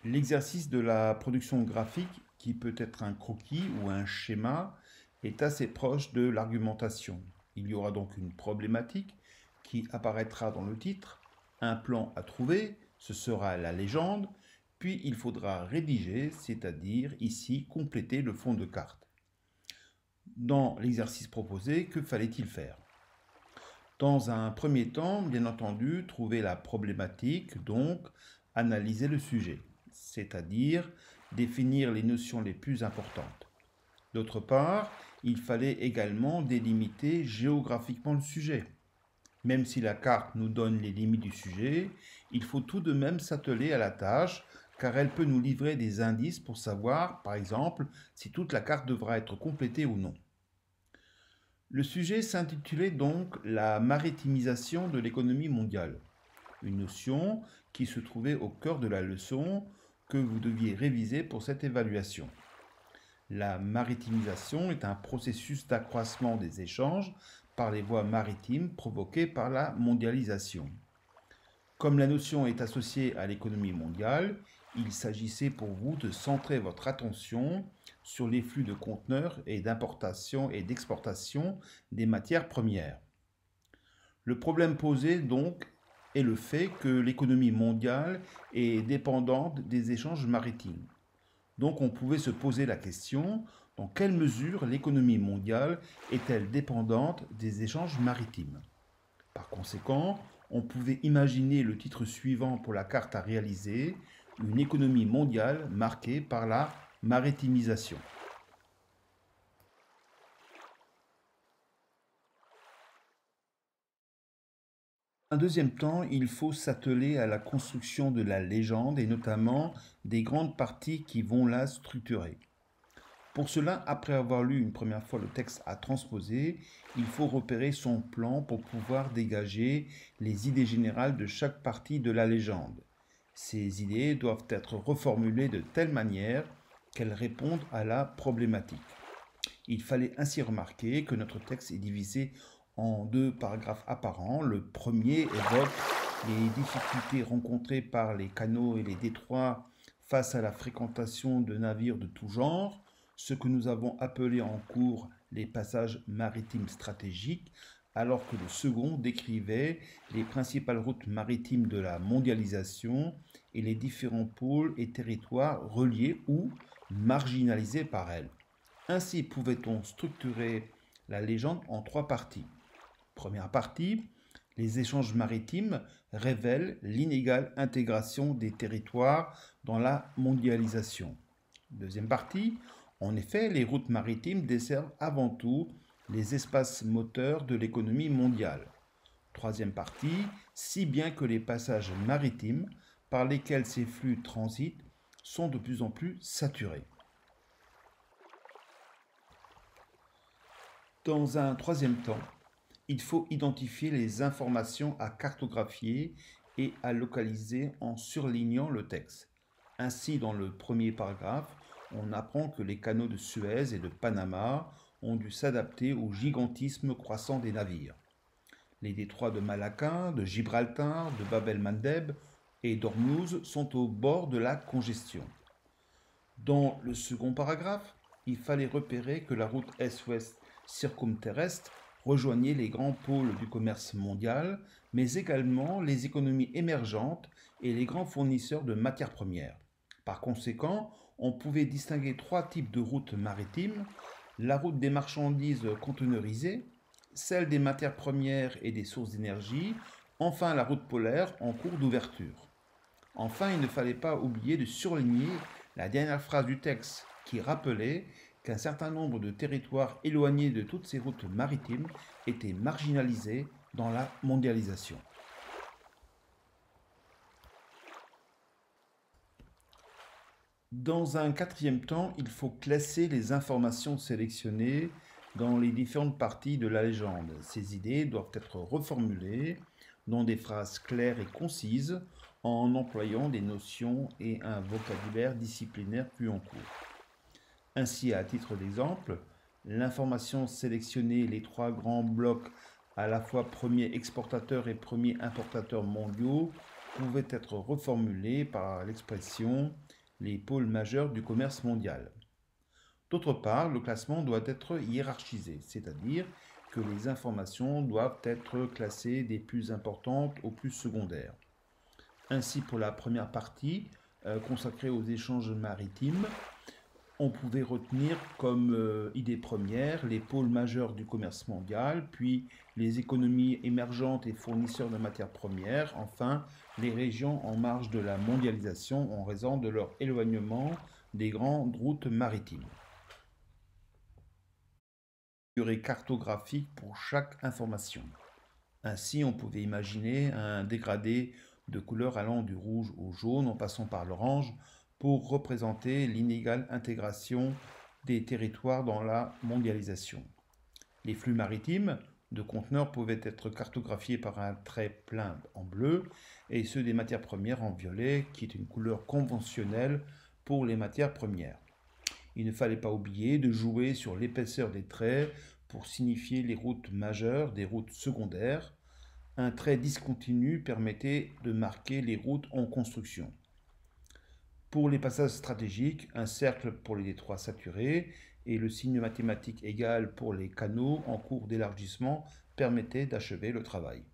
L'exercice de la production graphique, qui peut être un croquis ou un schéma, est assez proche de l'argumentation. Il y aura donc une problématique qui apparaîtra dans le titre, un plan à trouver, ce sera la légende, puis il faudra rédiger, c'est-à-dire ici compléter le fond de carte. Dans l'exercice proposé, que fallait-il faire? Dans un premier temps, bien entendu, trouver la problématique, donc analyser le sujet, c'est-à-dire définir les notions les plus importantes. D'autre part, il fallait également délimiter géographiquement le sujet. Même si la carte nous donne les limites du sujet, il faut tout de même s'atteler à la tâche car elle peut nous livrer des indices pour savoir, par exemple, si toute la carte devra être complétée ou non. Le sujet s'intitulait donc la maritimisation de l'économie mondiale, une notion qui se trouvait au cœur de la leçon que vous deviez réviser pour cette évaluation. La maritimisation est un processus d'accroissement des échanges par les voies maritimes provoqué par la mondialisation. Comme la notion est associée à l'économie mondiale, il s'agissait pour vous de centrer votre attention sur les flux de conteneurs et d'importation et d'exportation des matières premières. Le problème posé donc est le fait que l'économie mondiale est dépendante des échanges maritimes. Donc on pouvait se poser la question, dans quelle mesure l'économie mondiale est-elle dépendante des échanges maritimes? Par conséquent, on pouvait imaginer le titre suivant pour la carte à réaliser, une économie mondiale marquée par la maritimisation. Un deuxième temps, il faut s'atteler à la construction de la légende et notamment des grandes parties qui vont la structurer. Pour cela, après avoir lu une première fois le texte à transposer, il faut repérer son plan pour pouvoir dégager les idées générales de chaque partie de la légende. Ces idées doivent être reformulées de telle manière qu'elles répondent à la problématique. Il fallait ainsi remarquer que notre texte est divisé en deux paragraphes apparents. Le premier évoque les difficultés rencontrées par les canaux et les détroits face à la fréquentation de navires de tout genre, ce que nous avons appelé en cours les passages maritimes stratégiques, alors que le second décrivait les principales routes maritimes de la mondialisation et les différents pôles et territoires reliés ou marginalisés par elle. Ainsi pouvait-on structurer la légende en trois parties. Première partie, les échanges maritimes révèlent l'inégale intégration des territoires dans la mondialisation. Deuxième partie, en effet, les routes maritimes desservent avant tout les espaces moteurs de l'économie mondiale. Troisième partie, si bien que les passages maritimes par lesquels ces flux transitent sont de plus en plus saturés. Dans un troisième temps, il faut identifier les informations à cartographier et à localiser en surlignant le texte. Ainsi, dans le premier paragraphe, on apprend que les canaux de Suez et de Panama ont dû s'adapter au gigantisme croissant des navires. Les détroits de Malacca, de Gibraltar, de Bab el-Mandeb et d'Ormuz sont au bord de la congestion. Dans le second paragraphe, il fallait repérer que la route est-ouest circumterrestre rejoignait les grands pôles du commerce mondial, mais également les économies émergentes et les grands fournisseurs de matières premières. Par conséquent, on pouvait distinguer trois types de routes maritimes: la route des marchandises conteneurisées, celle des matières premières et des sources d'énergie, enfin la route polaire en cours d'ouverture. Enfin, il ne fallait pas oublier de surligner la dernière phrase du texte qui rappelait qu'un certain nombre de territoires éloignés de toutes ces routes maritimes étaient marginalisés dans la mondialisation. Dans un quatrième temps, il faut classer les informations sélectionnées dans les différentes parties de la légende. Ces idées doivent être reformulées dans des phrases claires et concises en employant des notions et un vocabulaire disciplinaire plus en cours. Ainsi, à titre d'exemple, l'information sélectionnée, les trois grands blocs à la fois premiers exportateurs et premiers importateurs mondiaux, pouvait être reformulée par l'expression les pôles majeurs du commerce mondial. D'autre part, le classement doit être hiérarchisé, c'est-à-dire que les informations doivent être classées des plus importantes aux plus secondaires. Ainsi, pour la première partie consacrée aux échanges maritimes, on pouvait retenir comme idée première les pôles majeurs du commerce mondial, puis les économies émergentes et fournisseurs de matières premières, enfin les régions en marge de la mondialisation en raison de leur éloignement des grandes routes maritimes. Cartographique pour chaque information. Ainsi, on pouvait imaginer un dégradé de couleurs allant du rouge au jaune en passant par l'orange pour représenter l'inégale intégration des territoires dans la mondialisation. Les flux maritimes de conteneurs pouvaient être cartographiés par un trait plein en bleu et ceux des matières premières en violet, qui est une couleur conventionnelle pour les matières premières. Il ne fallait pas oublier de jouer sur l'épaisseur des traits pour signifier les routes majeures des routes secondaires. Un trait discontinu permettait de marquer les routes en construction. Pour les passages stratégiques, un cercle pour les détroits saturés et le signe mathématique égal pour les canaux en cours d'élargissement permettaient d'achever le travail.